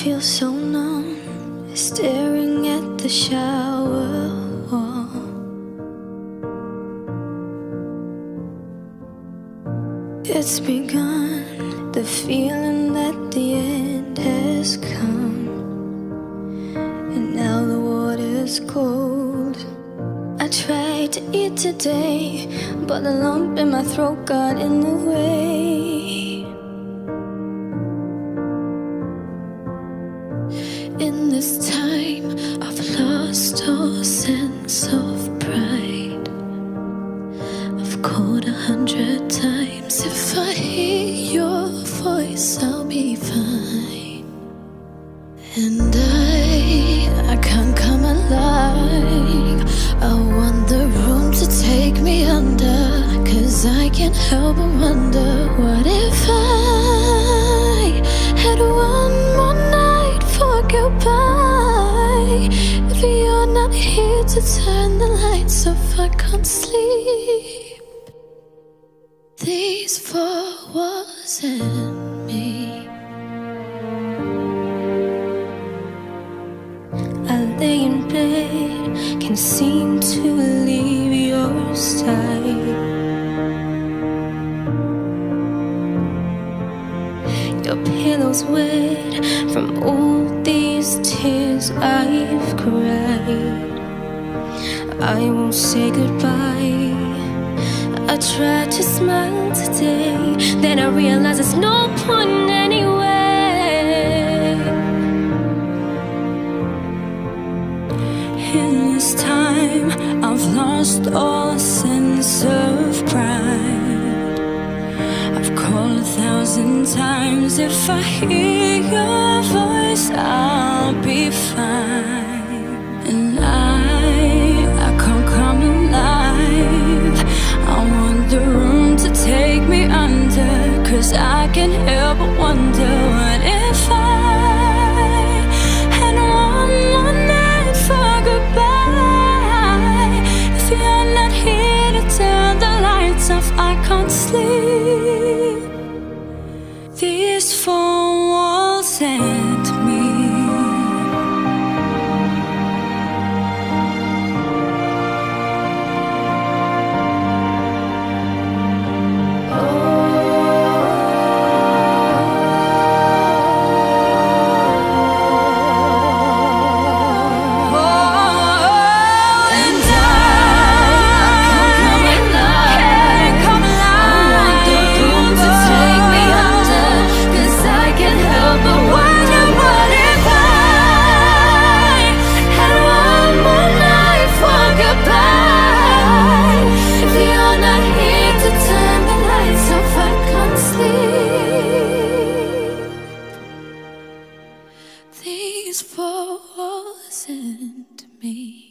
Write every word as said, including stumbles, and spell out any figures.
feel so numb, staring at the shower wall. It's begun, the feeling that the end has come, and now the water's cold. I tried to eat today, but the lump in my throat got in the way. In this time, I've lost all sense of pride. I've called a hundred times. If I hear your voice, I'll be fine. And I, I can't come alive. I want the room to take me under, 'cause I can't help but wonder, what if I had one more night for goodbye? If you're not here to turn the lights off, I can't sleep. These four walls and me. I lay in bed, can't seem to leave your side. Your pillow's wet from all these tears I've cried. I won't say goodbye. I tried to smile today, then I realized there's no point anyway. In this time, I've lost all sense of pride. I've called a thousand times. If I hear your voice, I'll be fine. And I, I can't come alive. I want the room to take me under, 'cause I can't help but wonder, what if I had one more night for goodbye? If you're not here to turn the lights off, I can't sleep. These four walls and me. These four walls and me.